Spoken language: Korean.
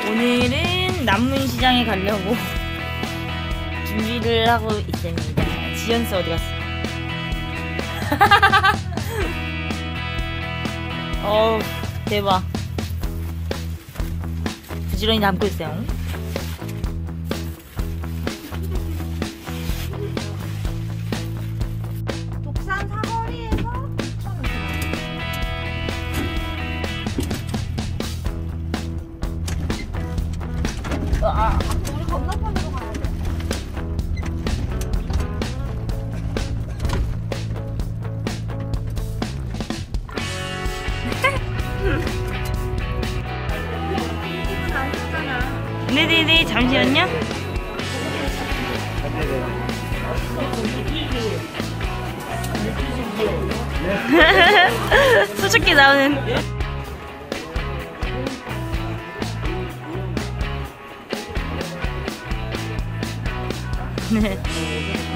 오늘은 남문시장에 가려고 준비를 하고 있습니다. 지연스 어디 갔어? 어우 대박. 부지런히 담고 있어요. 독산 사거리에서 6,000원. 우리 건너편으로 가야 돼. 네네네 잠시만요. 수줍게 나오는. 네.